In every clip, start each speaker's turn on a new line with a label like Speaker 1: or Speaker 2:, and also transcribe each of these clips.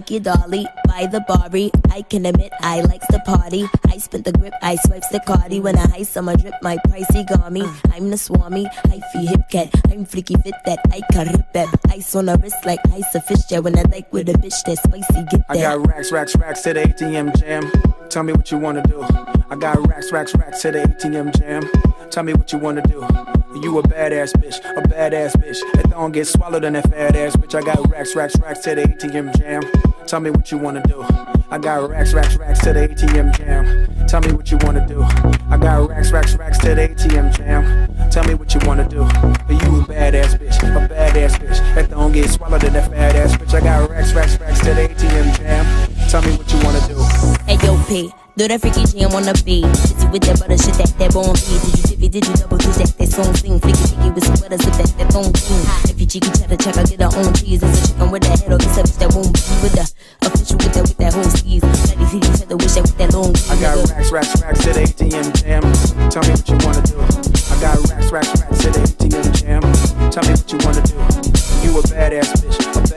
Speaker 1: Thank you, Dolly. By the Bari, I can admit I likes the party. I spent the grip, I swipes the cardi. When I ice on my drip, my pricey got me. I'm the swami, I feel hip cat. I'm freaky fit that I can rip that. Ice on the wrist like ice a fish jet. When I like with a bitch that spicy, get that.
Speaker 2: I got racks to the ATM jam. Tell me what you wanna do. I got racks to the ATM jam. Tell me what you wanna do. You a badass bitch. That don't get swallowed in that fat ass bitch. I got racks to the ATM jam. Tell me what you wanna do. I got racks to the ATM jam. Tell me what you wanna do. I got racks to the ATM jam. Tell me what you wanna do. You a badass bitch. That don't get swallowed in that fat ass bitch. I got racks to the ATM jam. Tell me what you wanna do.
Speaker 1: Hey yo, P, do that freaky jam on the beat. Busy with that butter shit, that bone beat. Did you double do that song sing? Flicky with some sweaters with that bone thing. If you cheeky cheddar check, I get her own cheese. There's a chicken with that head, or it's a bitch that won't be with the official with that whole sleeve. Bloody see each other, wish that with that long.
Speaker 2: I got racks to the ATM jam. Tell me what you wanna do. I got racks to the ATM jam. Tell me what you wanna do. You a badass bitch.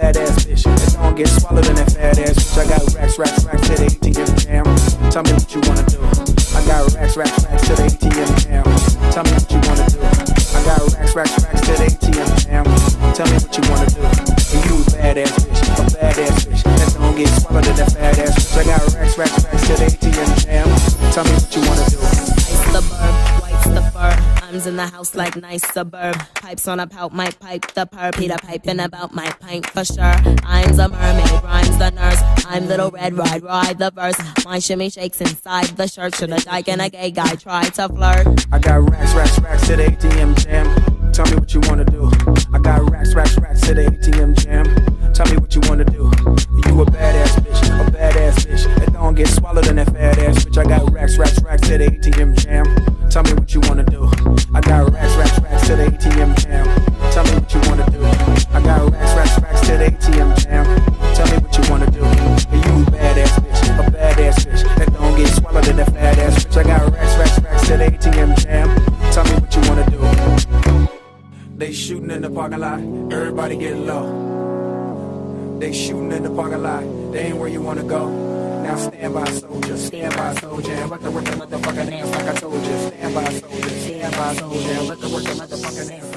Speaker 2: That don't get swallowed in that fat ass bitch. I got racks to the ATM jam. Tell me what you wanna do. I got racks to the ATM jam. Tell me what you wanna do. I got racks to the ATM jam. Tell me what you wanna do. And you a badass bitch. That don't get swallowed in that fat ass bitch. I got racks to the ATM jam. Tell me what you wanna do.
Speaker 1: Ice the burb, white's the fur. Arms in the house like nice suburb. Pipes on a pout, might pipe the perp. Peter piping about my pint for sure. I'm the mermaid, rhymes the nurse. I'm little red, ride the verse. My shimmy shakes inside the shirt. Should a dyke and a gay guy try to flirt?
Speaker 2: I got racks to the ATM jam. Tell me what you wanna do. I got racks to the ATM jam. Tell me what you wanna do. You a badass bitch. That don't get swallowed in that fat ass bitch. I got racks to the ATM jam. Tell me what you wanna do. I got racks to the ATM jam. Tell me what you wanna do. I got racks to the ATM jam. Tell me what you wanna do. You a badass bitch. That don't get swallowed in that fat ass bitch. I got racks to the ATM jam. Tell me what you wanna do. They shooting in the parking lot. Everybody get low. They shooting in the parking lot. They ain't where you wanna go. Now stand by soldier. And let the work the motherfucking ass like I told you. Stand by soldier. And let the work the motherfucking ass.